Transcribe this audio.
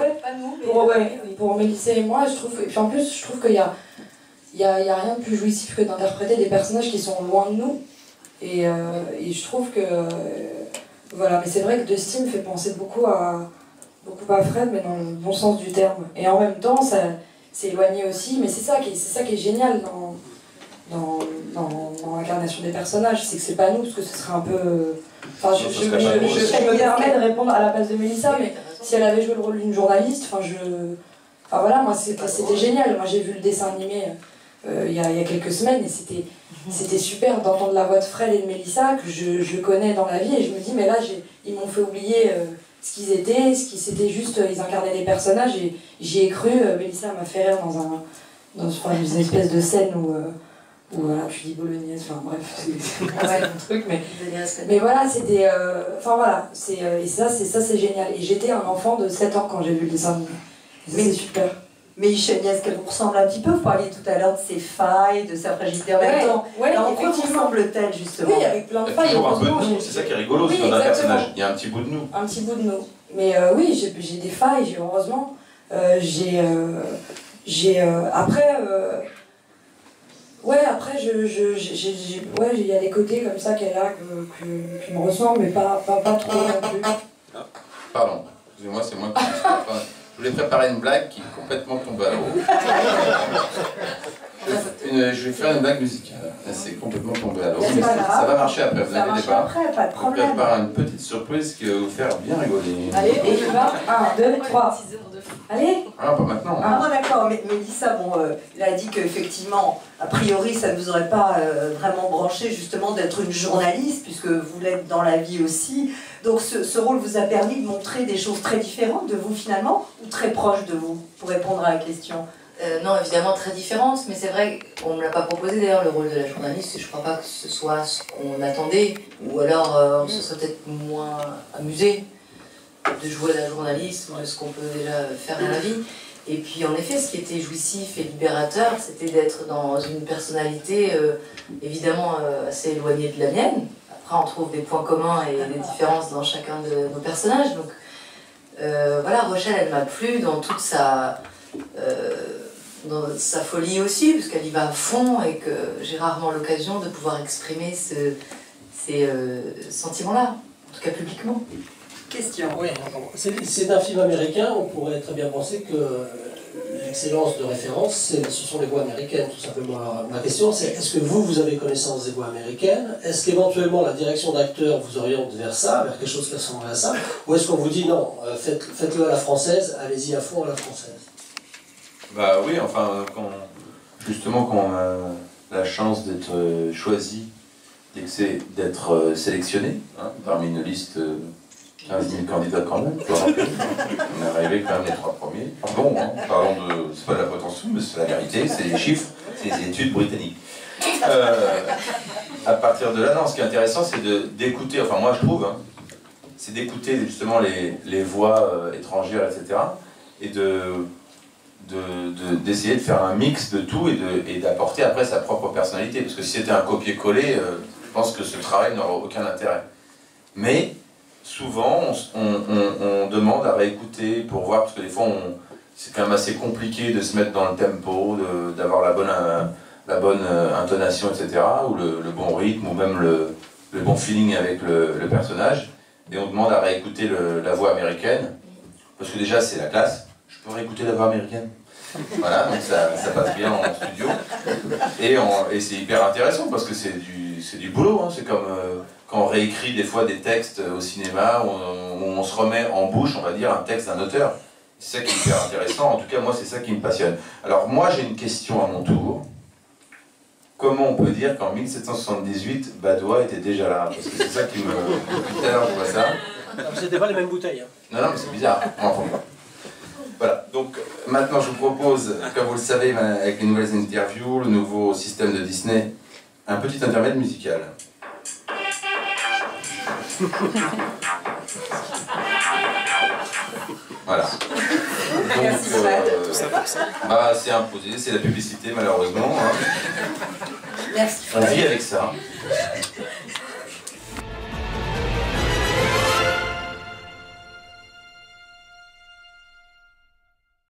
après, pas nous, mais pour Mélissa et moi, je trouve, et puis en plus, je trouve qu'il y a rien de plus jouissif que d'interpréter des personnages qui sont loin de nous. Et je trouve que... voilà, mais c'est vrai que Dusty me fait penser beaucoup à Fred, mais dans le bon sens du terme. Et en même temps, ça c'est éloigné aussi, mais c'est ça qui est génial dans l'incarnation des personnages, c'est que c'est pas nous, parce que ce serait un peu... Enfin, je me permets de répondre à la place de Mélissa, mais si elle avait joué le rôle d'une journaliste, enfin voilà, moi c'était génial. Moi j'ai vu le dessin animé il y a quelques semaines, et c'était super d'entendre la voix de Fred et de Mélissa, que je connais dans la vie, et je me dis, mais là, ils m'ont fait oublier ce qu'ils étaient, c'était juste, ils incarnaient des personnages, et j'y ai cru. Mélissa m'a fait rire dans une espèce de scène où voilà, je dis bolognaise, enfin bref, c'est pas mon truc, mais voilà, c'était... Enfin voilà, et ça c'est génial. Et j'étais un enfant de 7 ans quand j'ai vu le dessin animé. C'est super. Mais Michel, est-ce qu'elle vous ressemble un petit peu? Vous parliez tout à l'heure de ses failles, de sa fragilité en même temps. En quoi vous ressemble-t-elle justement? Oui, avec plein de failles. Toujours un peu de nous, c'est ça qui est rigolo aussi dans un personnage. Il y a un petit bout de nous. Un petit bout de nous. Mais oui, j'ai des failles, heureusement. Après... après, il y a des côtés comme ça qu'elle a qui me ressemblent, mais pas trop non plus. Ah, pardon, excusez-moi, c'est moi qui je voulais préparer une blague qui est complètement tombée à l'eau. Je vais faire une blague musicale. C'est complètement tombé à l'eau. Mais ça va marcher après, vous inquiétez pas. Pas de problème. Je prépare une petite surprise qui va vous faire bien rigoler. Allez, et je vais 1, 2, 3. Allez. Ah, pas maintenant. Ah non, d'accord, mais Mélissa, il a dit qu'effectivement, a priori, ça ne vous aurait pas vraiment branché justement d'être une journaliste, puisque vous l'êtes dans la vie aussi. Donc ce rôle vous a permis de montrer des choses très différentes de vous finalement, ou très proches de vous, pour répondre à la question? Non, évidemment très différentes, mais c'est vrai qu'on ne me l'a pas proposé d'ailleurs, le rôle de la journaliste, je ne crois pas que ce soit ce qu'on attendait, ou alors on se serait peut-être moins amusé de jouer à la journaliste ou de ce qu'on peut déjà faire dans la vie. Et puis en effet, ce qui était jouissif et libérateur, c'était d'être dans une personnalité évidemment assez éloignée de la mienne. Après, on trouve des points communs et des différences dans chacun de nos personnages. Donc voilà, Rochelle, elle m'a plu dans toute dans sa folie aussi, parce qu'elle y va à fond et que j'ai rarement l'occasion de pouvoir exprimer ces sentiments-là, en tout cas publiquement. Question. Oui, c'est un film américain, on pourrait très bien penser que l'excellence de référence, ce sont les voix américaines, tout simplement. Alors, ma question, c'est est-ce que vous avez connaissance des voix américaines? Est-ce qu'éventuellement la direction d'acteur vous oriente vers ça, vers quelque chose qui ressemblerait à ça? Ou est-ce qu'on vous dit non, faites-le à la française, allez-y à fond à la française? Bah oui, enfin, justement, quand on a la chance d'être choisi, d'être sélectionné, hein, parmi une liste 15 000 candidats quand même, on est arrivé quand même les 3 premiers. Bon, hein, parlons de... c'est pas de la prétention, mais c'est la vérité, c'est les chiffres, c'est les études britanniques. À partir de là, non, ce qui est intéressant, c'est d'écouter, enfin moi je trouve, hein, c'est d'écouter justement les voix étrangères, etc. Et d'essayer de faire un mix de tout et d'apporter après sa propre personnalité. Parce que si c'était un copier-coller, je pense que ce travail n'aurait aucun intérêt. Mais souvent, on demande à réécouter pour voir, parce que des fois, c'est quand même assez compliqué de se mettre dans le tempo, d'avoir la bonne intonation, etc., ou le bon rythme, ou même le bon feeling avec le personnage. Et on demande à réécouter la voix américaine, parce que déjà, c'est la classe. Je peux réécouter la voix américaine. Voilà, donc ça passe bien en studio. Et c'est hyper intéressant parce que c'est du boulot. Hein. C'est comme quand on réécrit des fois des textes au cinéma, où on se remet en bouche, on va dire, un texte d'un auteur. C'est ça qui est hyper intéressant. En tout cas, moi, c'est ça qui me passionne. Alors, moi, j'ai une question à mon tour. Comment on peut dire qu'en 1778, Badois était déjà là? Parce que c'est ça qui me... Depuis tout à l'heure, je vois ça. C'était pas les mêmes bouteilles. Hein. Non, mais c'est bizarre. Enfin, voilà, donc maintenant je vous propose, comme vous le savez, avec les nouvelles interviews, le nouveau système de Disney, un petit intermède musical. Voilà. Donc, c'est imposé, c'est la publicité malheureusement. Hein. Merci. On vit avec ça.